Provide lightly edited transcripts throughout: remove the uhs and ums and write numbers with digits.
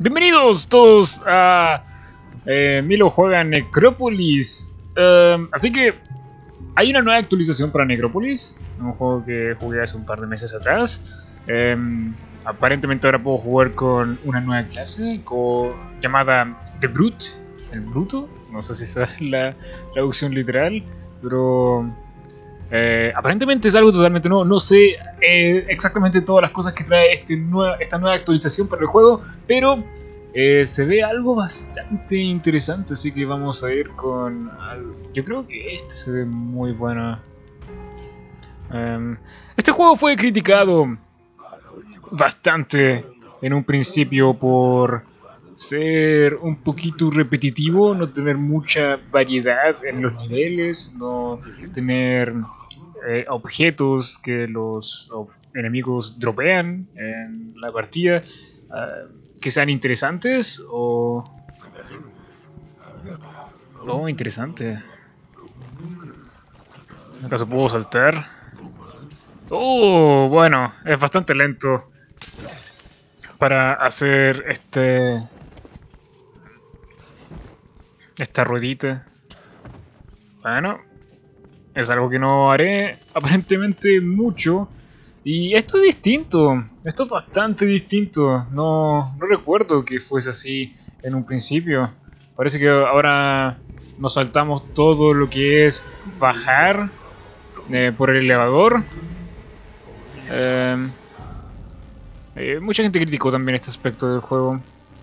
Bienvenidos todos a Milo juega Necropolis. Así que hay una nueva actualización para Necropolis, un juego que jugué hace un par de meses atrás. Aparentemente ahora puedo jugar con una nueva clase llamada The Brute, el bruto. No sé si esa es la traducción literal, pero aparentemente es algo totalmente nuevo. No sé exactamente todas las cosas que trae esta nueva actualización para el juego, pero se ve algo bastante interesante, así que vamos a ir con algo. Yo creo que este se ve muy bueno. Este juego fue criticado bastante en un principio por ser un poquito repetitivo, no tener mucha variedad en los niveles, no tener objetos que los enemigos dropean en la partida, que sean interesantes o... Oh, interesante. ¿Acaso puedo saltar? Oh, bueno, es bastante lento para hacer esta ruedita. Bueno, es algo que no haré aparentemente mucho. Y esto es distinto, esto es bastante distinto. No recuerdo que fuese así en un principio. Parece que ahora nos saltamos todo lo que es bajar por el elevador. Mucha gente criticó también este aspecto del juego.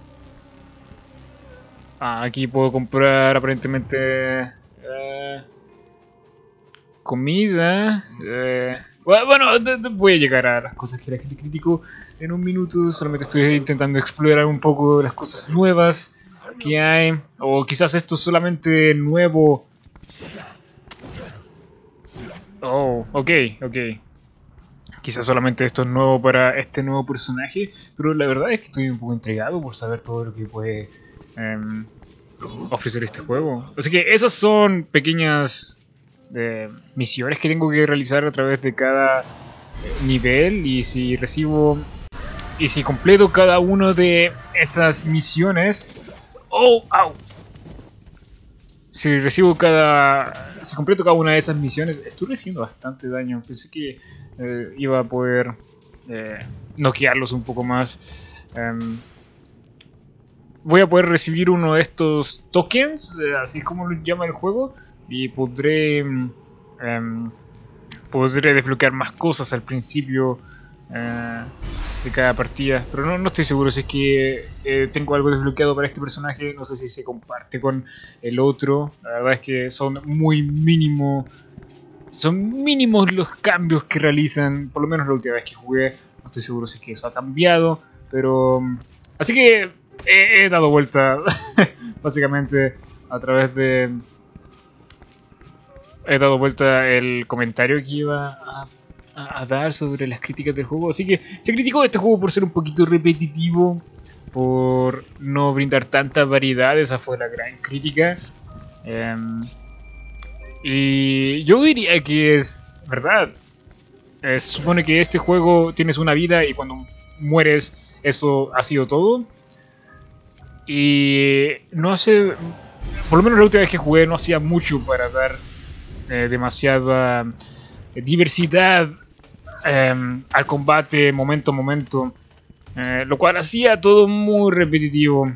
Aquí puedo comprar aparentemente comida. Bueno, voy a llegar a las cosas que la gente criticó en un minuto. Solamente estoy intentando explorar un poco las cosas nuevas que hay. O quizás esto es solamente nuevo. Oh, ok. Quizás solamente esto es nuevo para este nuevo personaje. Pero la verdad es que estoy un poco intrigado por saber todo lo que puede ofrecer este juego. Así que esas son pequeñas misiones que tengo que realizar a través de cada nivel, y si completo cada una de esas misiones, si completo cada una de esas misiones, estoy recibiendo bastante daño. Pensé que iba a poder noquearlos un poco más. Voy a poder recibir uno de estos tokens, así es como lo llama el juego, y podré desbloquear más cosas al principio de cada partida. Pero no estoy seguro si es que tengo algo desbloqueado para este personaje. No sé si se comparte con el otro. La verdad es que son muy mínimos. Son mínimos los cambios que realizan. Por lo menos la última vez que jugué. No estoy seguro si es que eso ha cambiado. Pero... así que he dado vuelta básicamente a través de... He dado vuelta el comentario que iba a dar sobre las críticas del juego. Así que se criticó este juego por ser un poquito repetitivo, por no brindar tanta variedad. Esa fue la gran crítica. Y yo diría que es verdad. Se supone que este juego tienes una vida y cuando mueres eso ha sido todo. Y no hace... por lo menos la última vez que jugué no hacía mucho para dar demasiada diversidad al combate momento a momento, lo cual hacía todo muy repetitivo.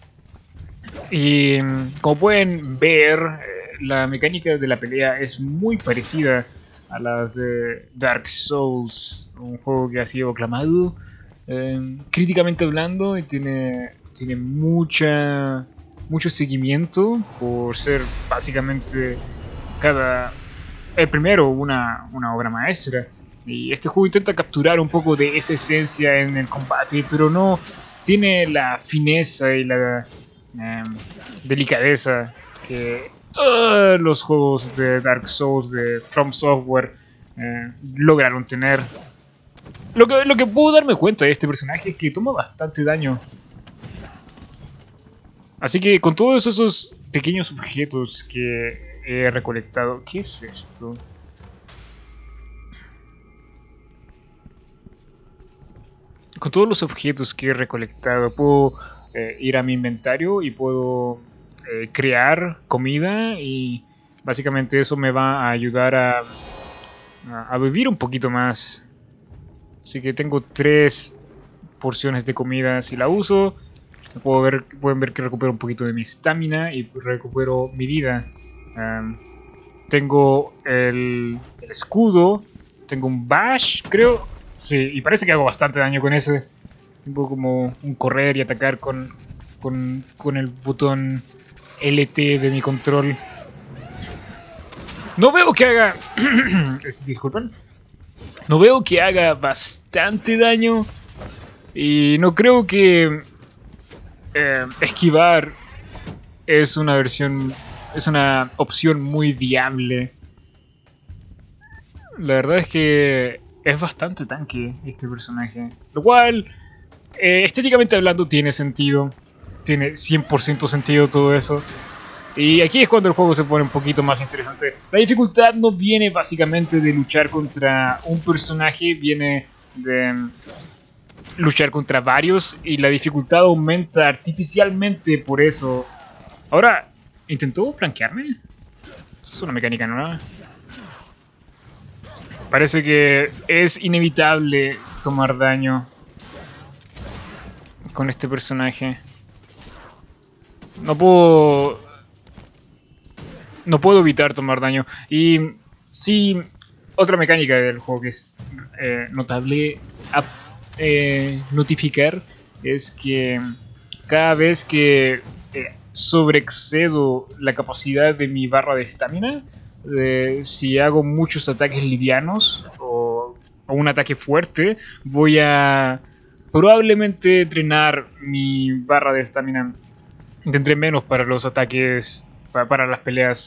Y como pueden ver, la mecánica de la pelea es muy parecida a las de Dark Souls, un juego que ha sido aclamado críticamente hablando, y tiene mucho seguimiento por ser básicamente el primero una obra maestra. Y este juego intenta capturar un poco de esa esencia en el combate, pero no tiene la fineza y la delicadeza que los juegos de Dark Souls de From Software lograron tener. Lo que puedo darme cuenta de este personaje es que toma bastante daño. Así que con todos esos pequeños objetos que he recolectado... ¿Qué es esto? Con todos los objetos que he recolectado puedo ir a mi inventario y puedo crear comida, y básicamente eso me va a ayudar a vivir un poquito más. Así que tengo 3 porciones de comida. Si la uso, pueden ver que recupero un poquito de mi estamina y recupero mi vida. Tengo el escudo, tengo un bash, creo. Sí, y parece que hago bastante daño con ese. Tengo como un correr y atacar con el botón LT de mi control. No veo que haga... Disculpen. No veo que haga bastante daño. Y no creo que esquivar es una opción muy viable. La verdad es que es bastante tanque este personaje. Lo cual, estéticamente hablando, tiene sentido. Tiene 100% sentido todo eso. Y aquí es cuando el juego se pone un poquito más interesante. La dificultad no viene básicamente de luchar contra un personaje, viene de luchar contra varios, y la dificultad aumenta artificialmente por eso. Ahora, ¿intentó flanquearme? Es una mecánica nueva. Parece que es inevitable tomar daño con este personaje. No puedo evitar tomar daño. Y sí, otra mecánica del juego que es notable notificar es que cada vez que sobreexcedo la capacidad de mi barra de estamina, si hago muchos ataques livianos o un ataque fuerte, voy a probablemente drenar mi barra de estamina. Tendré menos para los ataques, para las peleas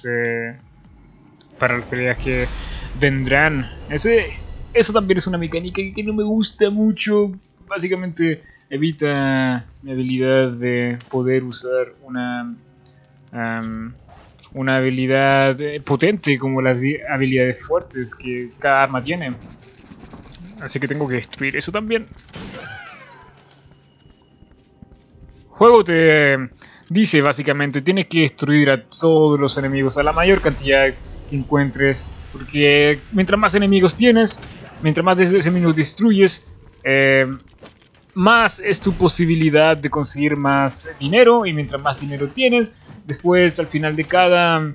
que vendrán. Eso también es una mecánica que no me gusta mucho. Básicamente evita mi habilidad de poder usar una habilidad potente como las habilidades fuertes que cada arma tiene. Así que tengo que destruir eso también. El juego te dice básicamente, tienes que destruir a todos los enemigos, a la mayor cantidad que encuentres, porque mientras más enemigos tienes, mientras más enemigos destruyes, más es tu posibilidad de conseguir más dinero, y mientras más dinero tienes, después al final de cada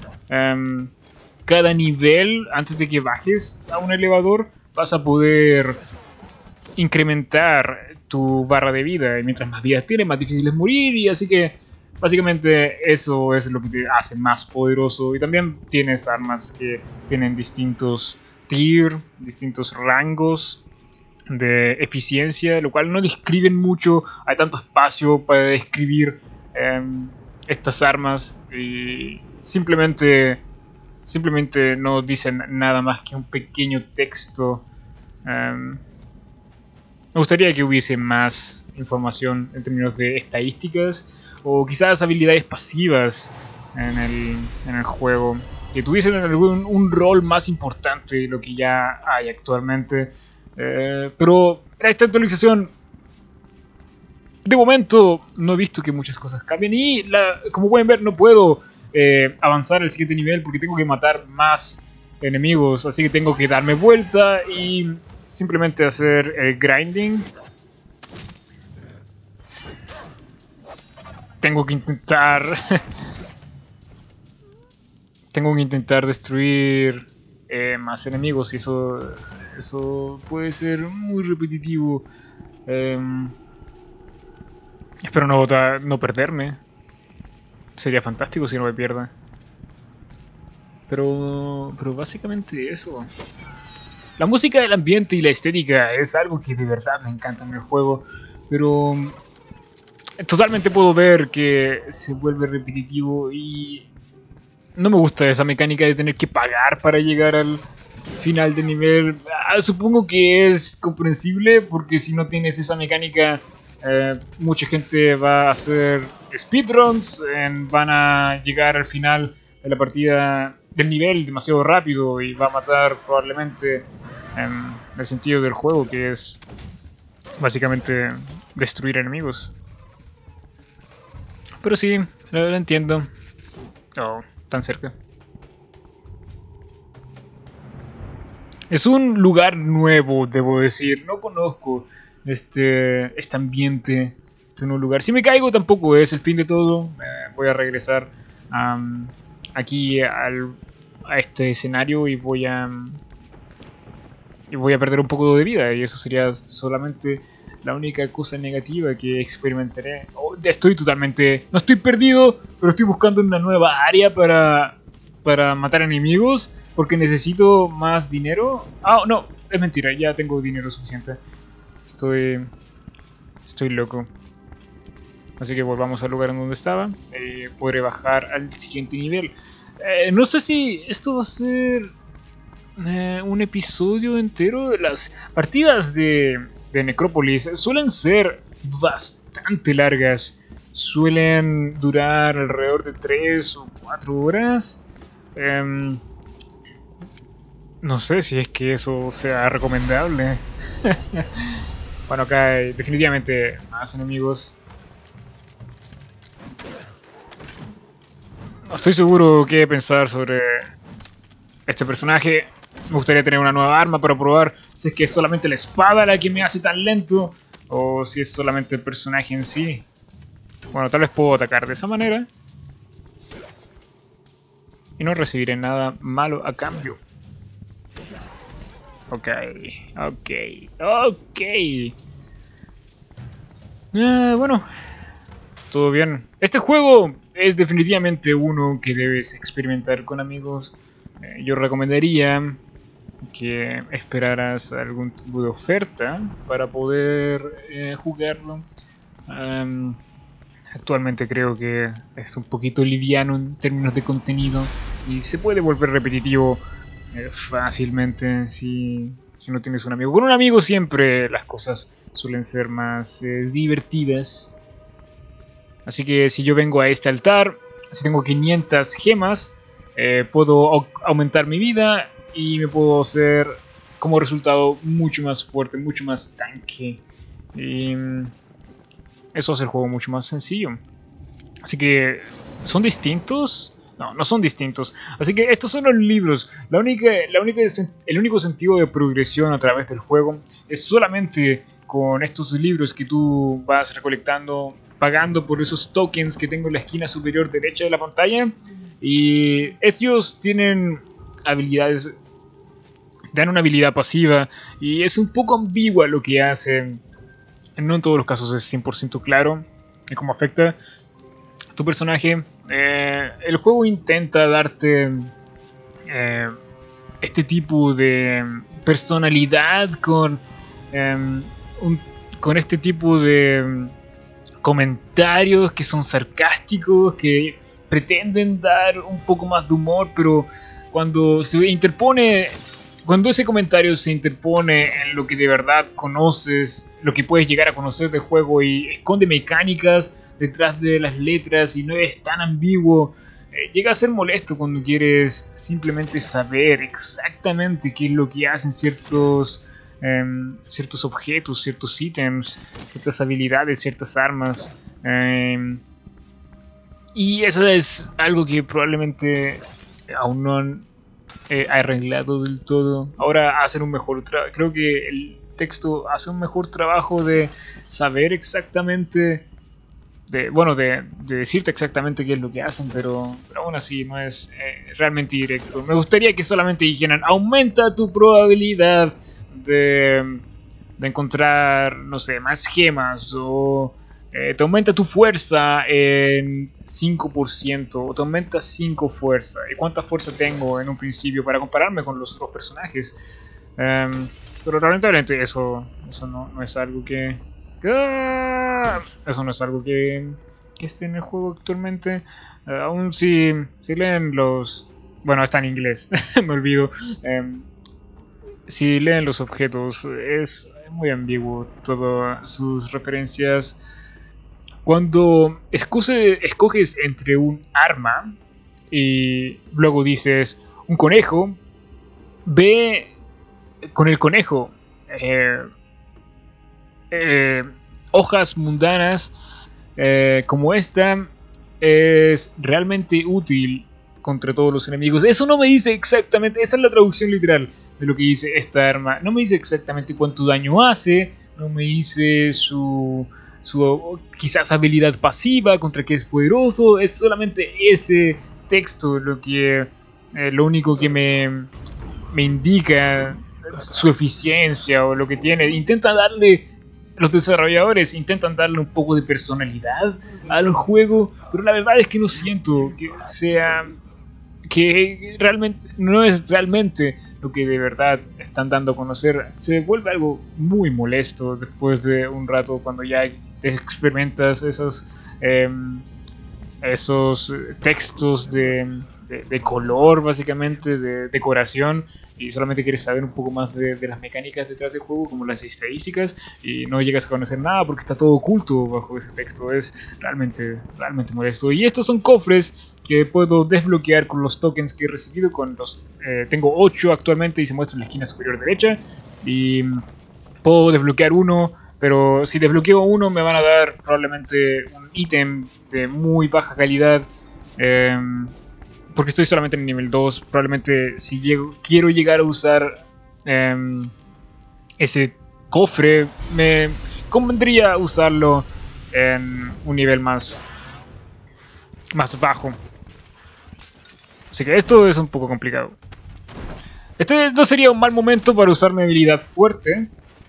nivel, antes de que bajes a un elevador, vas a poder incrementar tu barra de vida, y mientras más vidas tienes, más difícil es morir, y así que básicamente eso es lo que te hace más poderoso. Y también tienes armas que tienen distintos tier, distintos rangos de eficiencia, lo cual no describen mucho. Hay tanto espacio para describir estas armas, y simplemente no dicen nada más que un pequeño texto. Me gustaría que hubiese más información en términos de estadísticas, o quizás habilidades pasivas en el juego, que tuviesen un rol más importante de lo que ya hay actualmente. Pero en esta actualización, de momento, no he visto que muchas cosas cambien, y como pueden ver, no puedo avanzar al siguiente nivel porque tengo que matar más enemigos, así que tengo que darme vuelta y simplemente hacer el grinding. Tengo que intentar destruir más enemigos, y eso puede ser muy repetitivo. Espero no perderme. Sería fantástico si no me pierda. Pero básicamente eso. La música, el ambiente y la estética es algo que de verdad me encanta en el juego, pero totalmente puedo ver que se vuelve repetitivo, y no me gusta esa mecánica de tener que pagar para llegar al final de nivel. Supongo que es comprensible, porque si no tienes esa mecánica, mucha gente va a hacer speedruns, van a llegar al final de la partida del nivel demasiado rápido, y va a matar probablemente el sentido del juego, que es básicamente destruir enemigos. Pero sí, lo entiendo. Oh, tan cerca. Es un lugar nuevo, debo decir. No conozco este ambiente. Este nuevo lugar. Si me caigo tampoco es el fin de todo. Voy a regresar aquí a este escenario y voy a perder un poco de vida. Y eso sería solamente la única cosa negativa que experimentaré. Oh, estoy totalmente... No estoy perdido, pero estoy buscando una nueva área para matar enemigos porque necesito más dinero. Ah, no, es mentira, ya tengo dinero suficiente. Estoy loco. Así que volvamos al lugar en donde estaba. Podré bajar al siguiente nivel. No sé si esto va a ser un episodio entero. Las partidas de Necrópolis suelen ser bastante largas. Suelen durar alrededor de 3 o 4 horas. No sé si es que eso sea recomendable. Bueno, acá hay definitivamente más enemigos. No estoy seguro qué pensar sobre este personaje. Me gustaría tener una nueva arma para probar si es que es solamente la espada la que me hace tan lento o si es solamente el personaje en sí. Bueno, tal vez puedo atacar de esa manera y no recibiré nada malo a cambio. Ok. Bueno, todo bien. Este juego es definitivamente uno que debes experimentar con amigos. Yo recomendaría que esperaras algún tipo de oferta para poder jugarlo. Actualmente creo que es un poquito liviano en términos de contenido y se puede volver repetitivo fácilmente si no tienes un amigo. Con un amigo siempre las cosas suelen ser más divertidas. Así que si yo vengo a este altar, si tengo 500 gemas, puedo aumentar mi vida y me puedo hacer como resultado mucho más fuerte, mucho más tanque. Y eso hace el juego mucho más sencillo. Así que, ¿son distintos? No, no son distintos. Así que estos son los libros. El único sentido de progresión a través del juego es solamente con estos libros que tú vas recolectando, pagando por esos tokens que tengo en la esquina superior derecha de la pantalla. Y ellos tienen habilidades, dan una habilidad pasiva y es un poco ambigua lo que hacen. No en todos los casos es 100% claro en cómo afecta a tu personaje. El juego intenta darte este tipo de personalidad con este tipo de comentarios que son sarcásticos, que pretenden dar un poco más de humor, pero cuando ese comentario se interpone en lo que de verdad conoces, lo que puedes llegar a conocer del juego y esconde mecánicas detrás de las letras y no es tan ambiguo, llega a ser molesto cuando quieres simplemente saber exactamente qué es lo que hacen ciertos objetos, ciertos ítems, ciertas habilidades, ciertas armas. Y eso es algo que probablemente aún no han arreglado del todo. Ahora hacen un mejor trabajo. Creo que el texto hace un mejor trabajo de saber exactamente, de decirte exactamente qué es lo que hacen, pero aún así no es realmente directo. Me gustaría que solamente dijeran: aumenta tu probabilidad de encontrar, no sé, más gemas, o te aumenta tu fuerza en 5%, o te aumenta 5 fuerza. ¿Y cuánta fuerza tengo en un principio para compararme con los otros personajes? Pero lamentablemente eso no es algo que... Eso no es algo que esté en el juego actualmente. Aún si leen los... Bueno, está en inglés, me olvido. Si leen los objetos, es muy ambiguo todas sus referencias. Cuando escoges entre un arma y luego dices un conejo, ve con el conejo hojas mundanas como esta es realmente útil contra todos los enemigos. Eso no me dice exactamente, esa es la traducción literal de lo que dice esta arma. No me dice exactamente cuánto daño hace, no me dice su quizás habilidad pasiva, contra qué es poderoso. Es solamente ese texto lo único que me indica su eficiencia o lo que tiene. Los desarrolladores intentan darle un poco de personalidad al juego, pero la verdad es que no siento que realmente no es realmente lo que de verdad están dando a conocer. Se vuelve algo muy molesto después de un rato, cuando ya te experimentas esos textos de color, básicamente, de decoración, y solamente quieres saber un poco más de las mecánicas detrás del juego, como las estadísticas, y no llegas a conocer nada porque está todo oculto bajo ese texto. Es realmente molesto. Y estos son cofres que puedo desbloquear con los tokens que he recibido. Tengo 8 actualmente y se muestra en la esquina superior derecha, y puedo desbloquear uno. Pero si desbloqueo uno me van a dar probablemente un ítem de muy baja calidad, porque estoy solamente en nivel 2. Probablemente si quiero llegar a usar ese cofre, me convendría usarlo en un nivel más bajo. Así que esto es un poco complicado. Este no sería un mal momento para usar mi habilidad fuerte.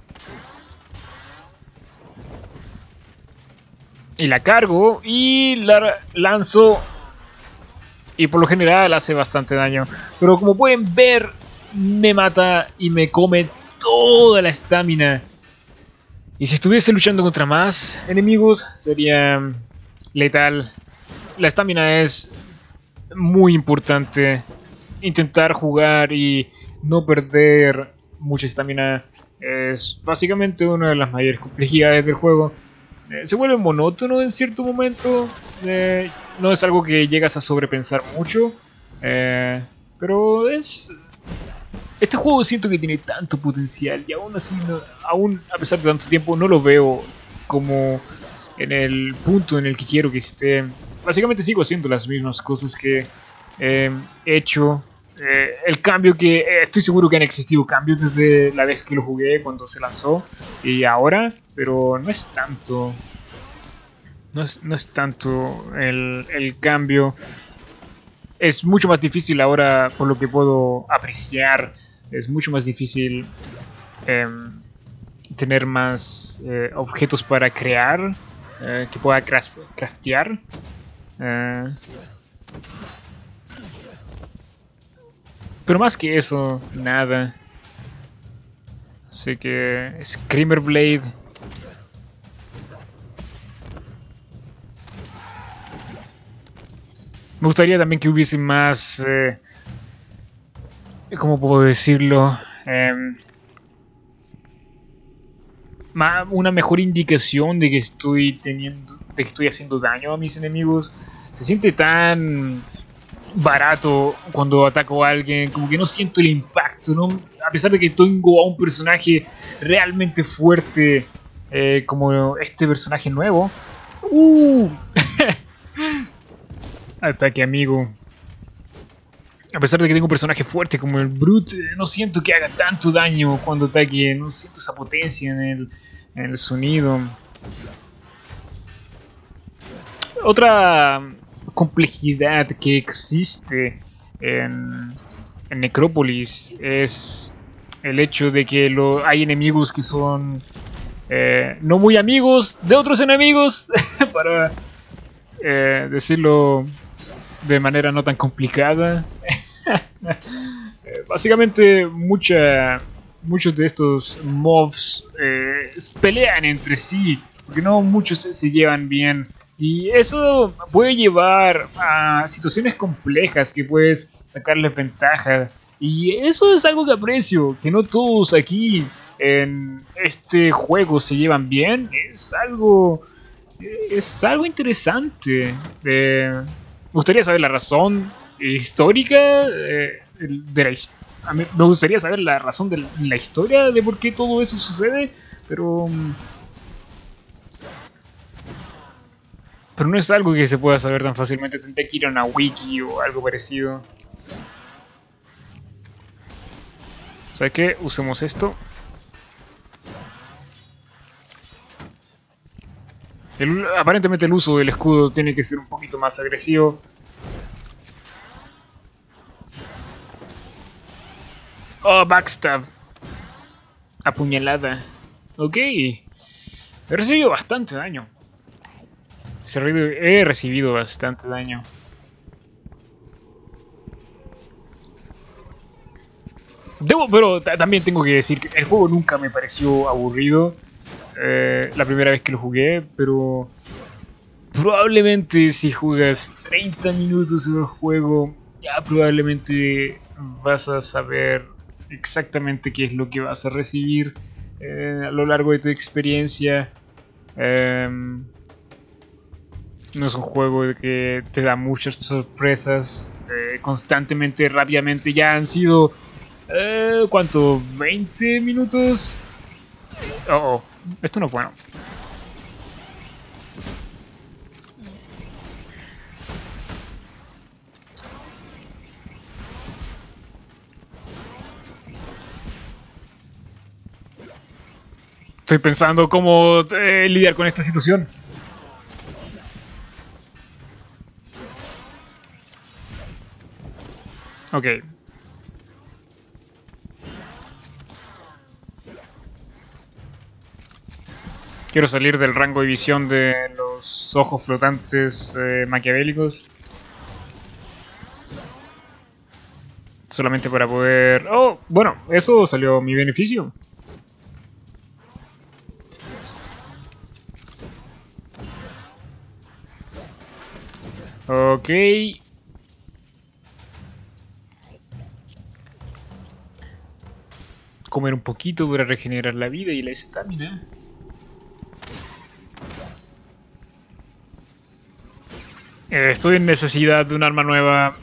Y la cargo y la lanzo, y por lo general hace bastante daño. Pero como pueden ver, me mata y me come toda la estamina. Y si estuviese luchando contra más enemigos, sería letal. La estamina es muy importante. Intentar jugar y no perder mucha estamina es básicamente una de las mayores complejidades del juego. Se vuelve monótono en cierto momento. No es algo que llegas a sobrepensar mucho, pero este juego siento que tiene tanto potencial, y aún así, aún a pesar de tanto tiempo, no lo veo como en el punto en el que quiero que esté. Básicamente sigo haciendo las mismas cosas que he hecho. El cambio que estoy seguro que han existido cambios desde la vez que lo jugué cuando se lanzó y ahora, pero no es tanto. No es tanto el cambio. Es mucho más difícil ahora, por lo que puedo apreciar. Es mucho más difícil tener más objetos para crear, que pueda craftear. Pero más que eso, nada. Así que Screamer Blade. Me gustaría también que hubiese más... ¿cómo puedo decirlo? Una mejor indicación de que estoy haciendo daño a mis enemigos. Se siente tan barato cuando ataco a alguien, como que no siento el impacto, ¿no? A pesar de que tengo a un personaje realmente fuerte, como este personaje nuevo. Ataque amigo. A pesar de que tengo un personaje fuerte como el Brute, no siento que haga tanto daño cuando ataque. No siento esa potencia en el sonido. Otra complejidad que existe en Necrópolis es el hecho de que hay enemigos que son no muy amigos de otros enemigos, para decirlo de manera no tan complicada. Básicamente muchos de estos mobs pelean entre sí, porque no muchos se llevan bien. Y eso puede llevar a situaciones complejas que puedes sacarles ventaja. Y eso es algo que aprecio, que no todos aquí en este juego se llevan bien. Es algo interesante. Me gustaría saber la razón histórica me gustaría saber la razón de la historia de por qué todo eso sucede, pero Pero no es algo que se pueda saber tan fácilmente. Tendría que ir a una wiki o algo parecido. ¿Sabes qué? Usemos esto. Aparentemente el uso del escudo tiene que ser un poquito más agresivo. Oh, backstab. Apuñalada. Ok. He recibido bastante daño. He recibido bastante daño. Pero también tengo que decir que el juego nunca me pareció aburrido. La primera vez que lo jugué, pero probablemente si juegas 30 minutos en el juego, ya probablemente vas a saber exactamente qué es lo que vas a recibir a lo largo de tu experiencia. No es un juego que te da muchas sorpresas constantemente, rápidamente. Ya han sido, ¿cuánto? ¿20 minutos? Oh, esto no es bueno. Estoy pensando cómo lidiar con esta situación. Ok. Quiero salir del rango de visión de los ojos flotantes maquiavélicos. Solamente para poder... Oh, bueno, eso salió a mi beneficio. Ok. Comer un poquito para regenerar la vida y la estamina. Estoy en necesidad de un arma nueva.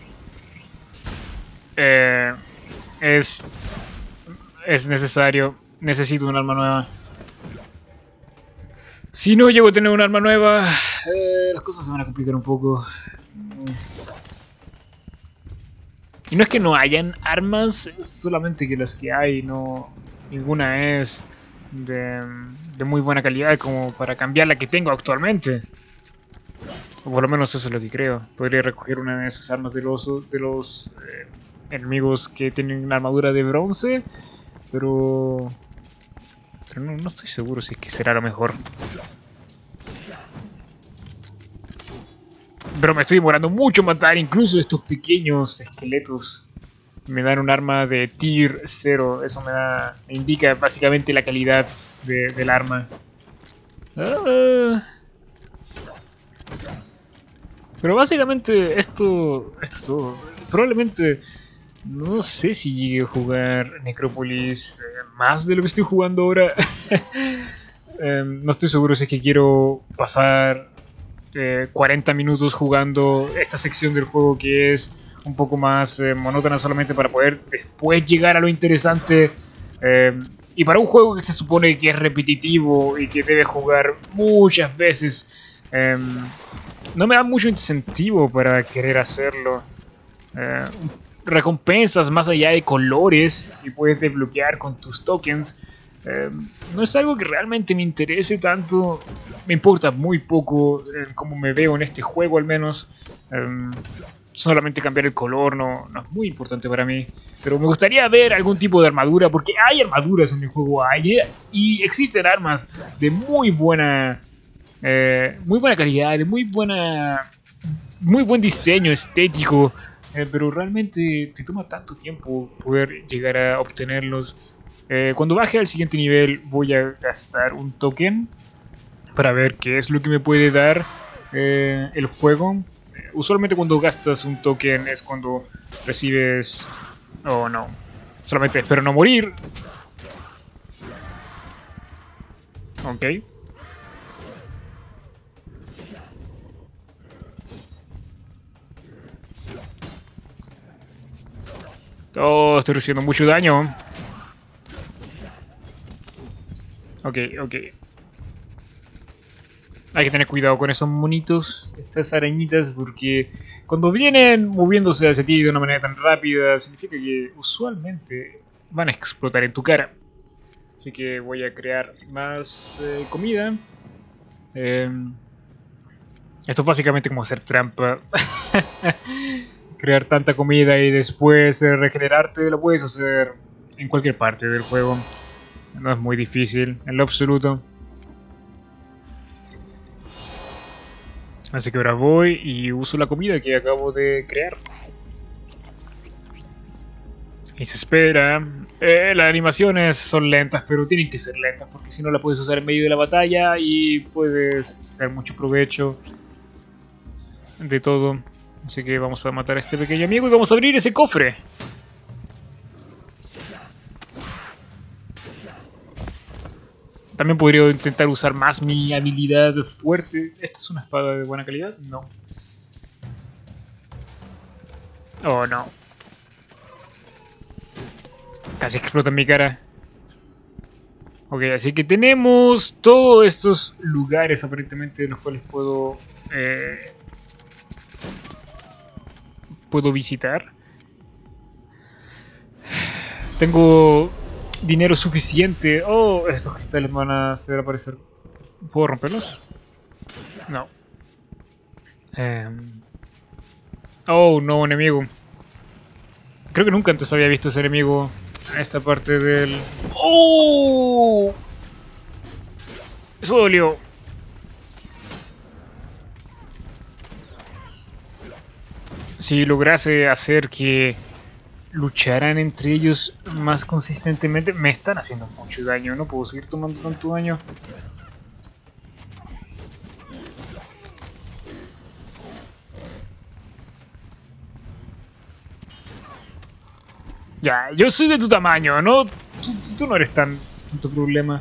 Es necesario. Necesito un arma nueva. Si no llego a tener un arma nueva, las cosas se van a complicar un poco. Y no es que no hayan armas, es solamente que las que hay, no, ninguna es de muy buena calidad como para cambiar la que tengo actualmente. O por lo menos eso es lo que creo. Podría recoger una de esas armas de los enemigos que tienen una armadura de bronce, pero no estoy seguro si es que será lo mejor. Pero me estoy demorando mucho en matar incluso estos pequeños esqueletos. Me dan un arma de tier 0. Eso me indica básicamente la calidad del arma. Pero básicamente esto es todo. Probablemente no sé si llegue a jugar Necropolis más de lo que estoy jugando ahora. No estoy seguro si es que quiero pasar 40 minutos jugando esta sección del juego que es un poco más monótona solamente para poder después llegar a lo interesante. Y para un juego que se supone que es repetitivo y que debe jugar muchas veces, no me da mucho incentivo para querer hacerlo. Recompensas más allá de colores que puedes desbloquear con tus tokens no es algo que realmente me interese tanto. Me importa muy poco cómo me veo en este juego, al menos. Solamente cambiar el color no es muy importante para mí. Pero me gustaría ver algún tipo de armadura, porque hay armaduras en el juego, y existen armas de muy buena calidad, de muy buen diseño estético. Pero realmente te toma tanto tiempo poder llegar a obtenerlos. Cuando baje al siguiente nivel voy a gastar un token para ver qué es lo que me puede dar el juego. Usualmente cuando gastas un token es cuando recibes... Oh no, solamente espero no morir. Ok. Oh, estoy recibiendo mucho daño. Ok. Hay que tener cuidado con esos monitos, estas arañitas, porque cuando vienen moviéndose hacia ti de una manera tan rápida, significa que usualmente van a explotar en tu cara. Así que voy a crear más comida. Esto es básicamente como hacer trampa. Crear tanta comida y después regenerarte lo puedes hacer en cualquier parte del juego. No es muy difícil, en lo absoluto. Así que ahora voy y uso la comida que acabo de crear. Y se espera. Las animaciones son lentas, pero tienen que ser lentas, porque si no la puedes usar en medio de la batalla y puedes sacar mucho provecho de todo. Así que vamos a matar a este pequeño amigo y vamos a abrir ese cofre. También podría intentar usar más mi habilidad fuerte. ¿Esta es una espada de buena calidad? No. Oh, no. Casi explota en mi cara. Ok, así que tenemos todos estos lugares aparentemente en los cuales puedo visitar. Tengo dinero suficiente. Oh, estos cristales van a hacer aparecer. ¿Puedo romperlos? No. Oh, un nuevo enemigo. Creo que nunca antes había visto ese enemigo en esta parte del... ¡Oh! Eso dolió. Si lograse hacer que lucharan entre ellos más consistentemente, me están haciendo mucho daño. No puedo seguir tomando tanto daño. Ya, yo soy de tu tamaño, ¿no? Tú no eres tanto problema.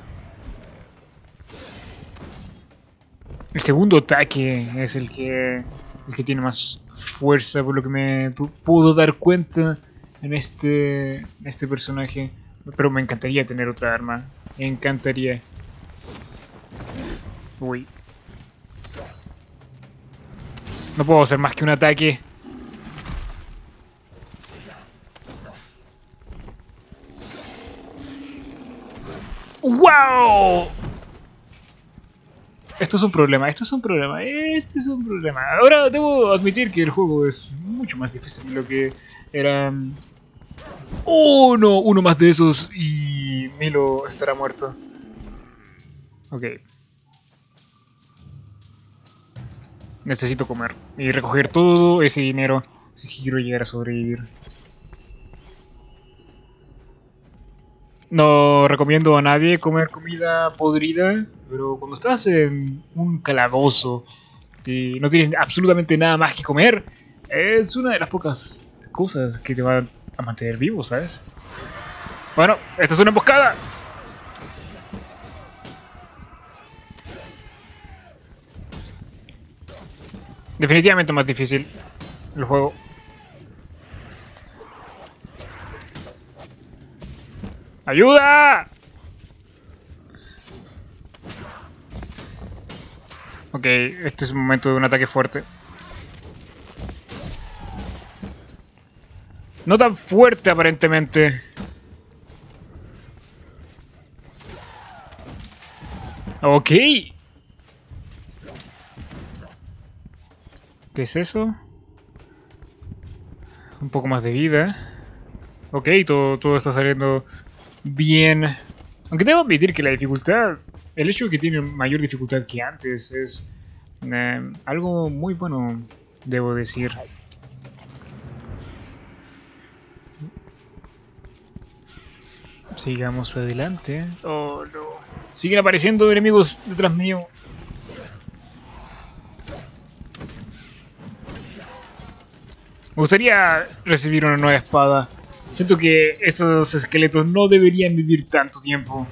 El segundo ataque es el que tiene más fuerza, por lo que me puedo dar cuenta en este personaje. Pero me encantaría tener otra arma. Me encantaría. Uy. No puedo hacer más que un ataque. ¡Wow! Esto es un problema, esto es un problema, este es un problema. Ahora debo admitir que el juego es mucho más difícil de lo que era. ¡Oh, no! Uno más de esos y Milo estará muerto. Ok. Necesito comer y recoger todo ese dinero si quiero llegar a sobrevivir. No recomiendo a nadie comer comida podrida, pero cuando estás en un calabozo y no tienes absolutamente nada más que comer, es una de las pocas cosas que te van a mantener vivo, ¿sabes? Bueno, esta es una emboscada. Definitivamente más difícil el juego. ¡Ayuda! Ok, este es el momento de un ataque fuerte. No tan fuerte aparentemente. Ok. ¿Qué es eso? Un poco más de vida. Ok, todo está saliendo bien. Aunque debo admitir que la dificultad, el hecho de que tiene mayor dificultad que antes es algo muy bueno, debo decir. Sigamos adelante. Oh no. Siguen apareciendo enemigos detrás mío. Me gustaría recibir una nueva espada. Siento que estos esqueletos no deberían vivir tanto tiempo.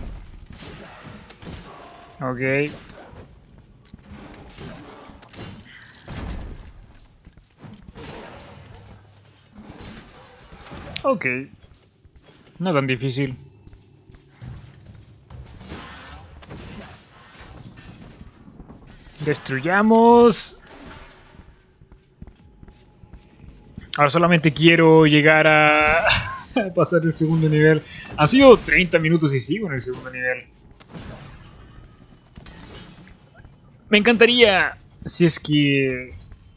Ok. Ok. No tan difícil. Destruyamos. Ahora solamente quiero llegar a pasar el segundo nivel. Ha sido 30 minutos y sigo en el segundo nivel. Me encantaría si es que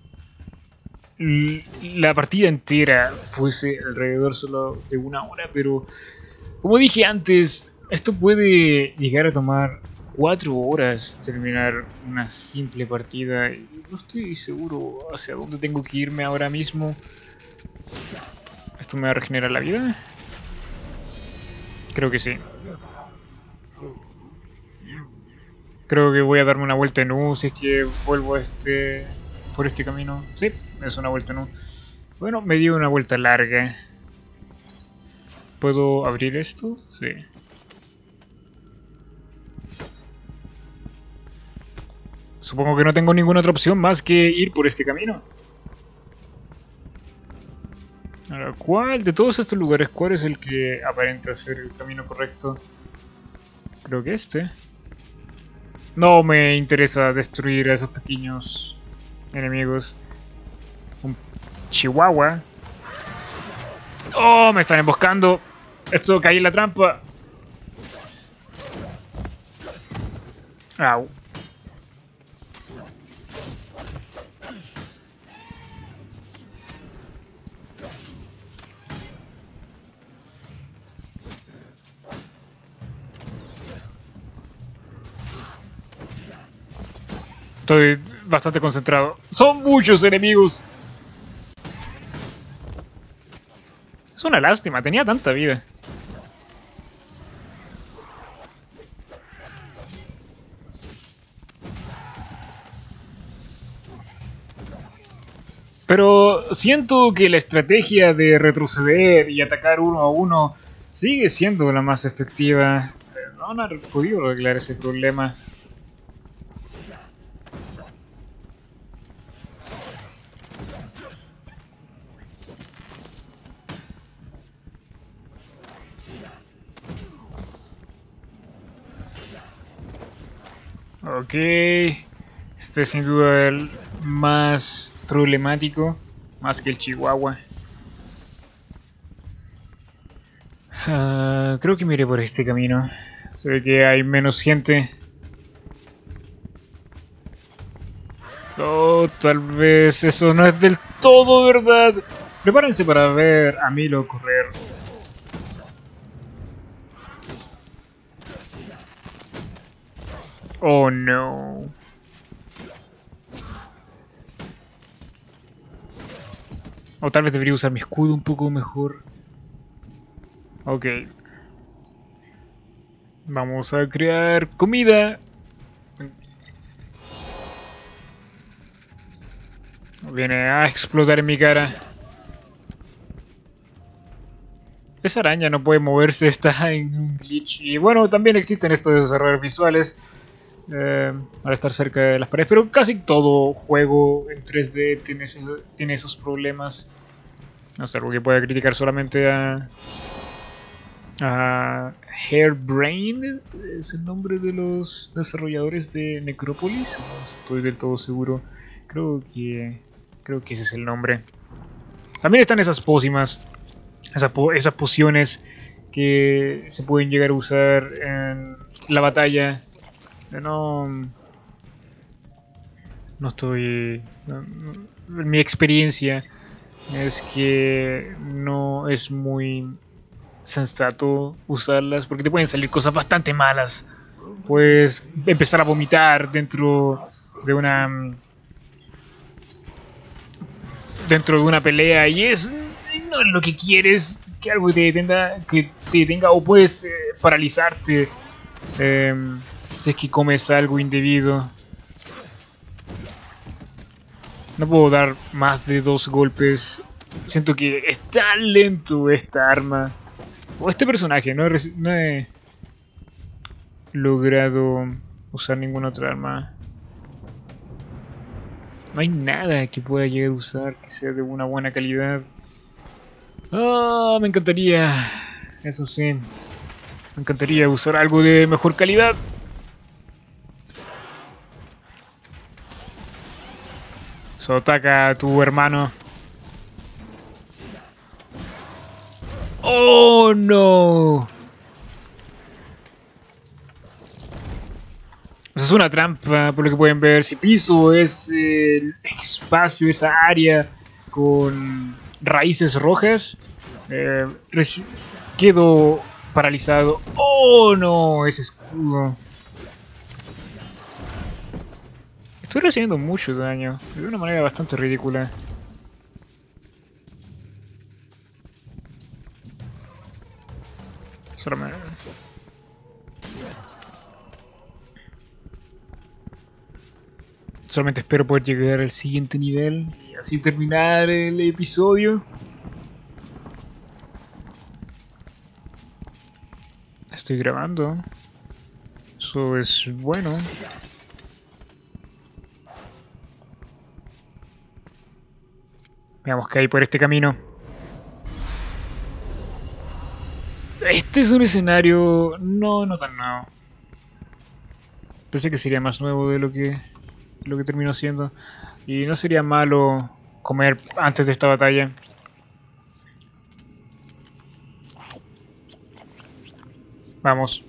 la partida entera fuese alrededor solo de 1 hora, pero como dije antes, esto puede llegar a tomar 4 horas terminar una simple partida y no estoy seguro hacia dónde tengo que irme ahora mismo. ¿Esto me va a regenerar la vida? Creo que sí. Creo que voy a darme una vuelta en U si es que vuelvo por este camino. Sí, es una vuelta en U. Bueno, me dio una vuelta larga. ¿Puedo abrir esto? Sí. Supongo que no tengo ninguna otra opción más que ir por este camino. Ahora, ¿cuál de todos estos lugares, cuál es el que aparenta ser el camino correcto? Creo que este. No me interesa destruir a esos pequeños enemigos. Un chihuahua. ¡Oh! Me están emboscando. Esto caí en la trampa. Au. Estoy bastante concentrado. Son muchos enemigos. Es una lástima, tenía tanta vida. Pero siento que la estrategia de retroceder y atacar uno a uno sigue siendo la más efectiva. No han podido arreglar ese problema. Ok, este es sin duda el más problemático, más que el Chihuahua. Creo que me iré por este camino. Se ve que hay menos gente. Oh, tal vez eso no es del todo verdad. Prepárense para ver a Milo correr. Oh no. O tal vez debería usar mi escudo un poco mejor. Ok. Vamos a crear comida. Viene a explotar en mi cara. Esa araña no puede moverse, está en un glitch. Y bueno, también existen estos errores visuales al estar cerca de las paredes. Pero casi todo juego en 3D tiene esos problemas. No sé, porque pueda criticar solamente a Hairbrain. Es el nombre de los desarrolladores de Necropolis. No estoy del todo seguro. Creo que ese es el nombre. También están esas pócimas. Esas pociones que se pueden llegar a usar en la batalla. No estoy... mi experiencia es que no es muy sensato usarlas porque te pueden salir cosas bastante malas. Puedes empezar a vomitar dentro de una pelea y no es lo que quieres, que algo te detenga o puedes paralizarte si es que comes algo indebido. No puedo dar más de 2 golpes. Siento que es tan lento esta arma o este personaje. No he logrado usar ninguna otra arma. No hay nada que pueda llegar a usar que sea de una buena calidad. Ah, me encantaría. Eso sí. Me encantaría usar algo de mejor calidad. So, ataca a tu hermano. ¡Oh, no! Esa es una trampa, por lo que pueden ver. Si piso ese espacio, esa área con raíces rojas, eh, quedo paralizado. ¡Oh, no! Ese escudo. Estoy recibiendo mucho daño, de una manera bastante ridícula. Solamente... Solamente espero poder llegar al siguiente nivel y así terminar el episodio. Estoy grabando. Eso es bueno. Veamos qué hay por este camino. Este es un escenario no tan nuevo. Pensé que sería más nuevo de lo que terminó siendo. Y no sería malo comer antes de esta batalla. Vamos.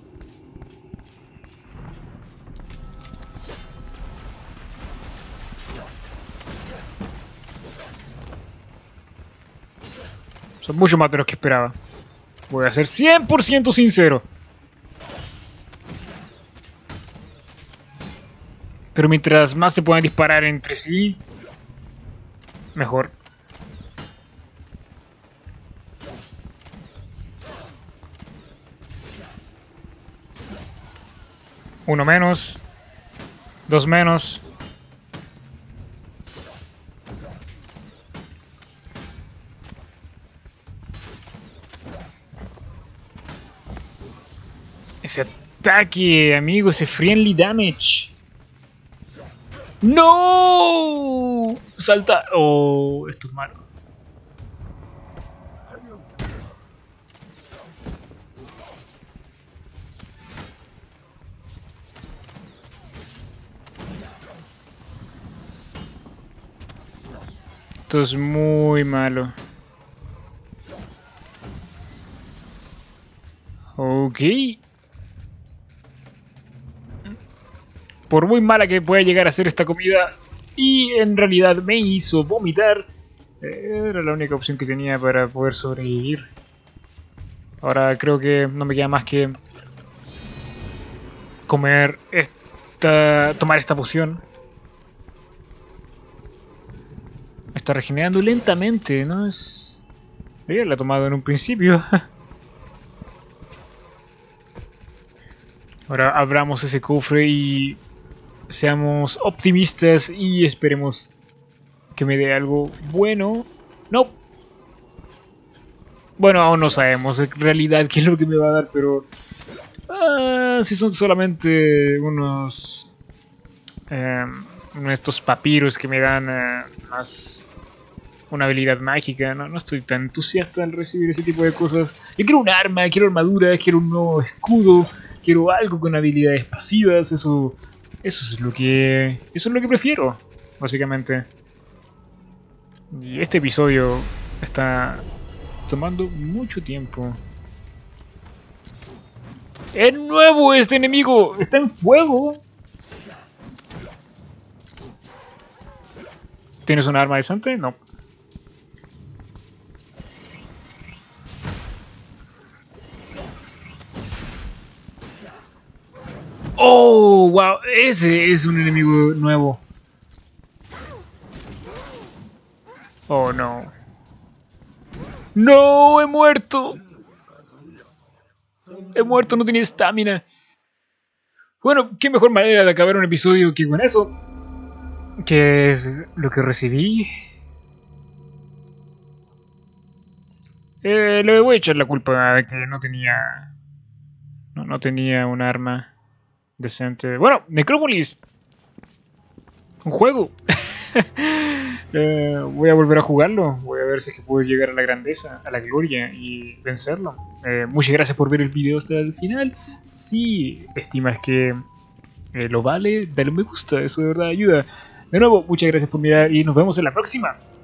Son mucho más de los que esperaba. Voy a ser 100% sincero. Pero mientras más se puedan disparar entre sí, mejor. Uno menos. Dos menos. Ese ataque, amigo, ese friendly damage. ¡No! Salta. Oh, esto es malo. Esto es muy malo. Ok. Por muy mala que pueda llegar a ser esta comida, y en realidad me hizo vomitar, era la única opción que tenía para poder sobrevivir. Ahora creo que no me queda más que comer tomar esta poción. Me está regenerando lentamente, ¿no? Debería haberla tomado en un principio. Ahora abramos ese cofre y seamos optimistas y esperemos que me dé algo bueno. No. Bueno, aún no sabemos en realidad qué es lo que me va a dar, pero... si son solamente unos... estos papiros que me dan más una habilidad mágica, no estoy tan entusiasta al recibir ese tipo de cosas. Yo quiero un arma, quiero armadura, quiero un nuevo escudo, quiero algo con habilidades pasivas, eso es lo que prefiero, básicamente. Y este episodio está tomando mucho tiempo. ¡Es nuevo este enemigo! ¡Está en fuego! ¿Tienes un arma decente? No. ¡Oh! ¡Wow! Ese es un enemigo nuevo. ¡Oh, no! ¡No! ¡He muerto! ¡He muerto! No tenía estamina. Bueno, qué mejor manera de acabar un episodio que con eso. ¿Qué es lo que recibí? Le voy a echar la culpa de que no tenía... No tenía un arma decente. Bueno, Necrópolis. Un juego. Voy a volver a jugarlo. Voy a ver si es que puedo llegar a la grandeza, a la gloria y vencerlo. Muchas gracias por ver el video hasta el final. Si estimas que lo vale, dale un me gusta. Eso de verdad ayuda. De nuevo, muchas gracias por mirar y nos vemos en la próxima.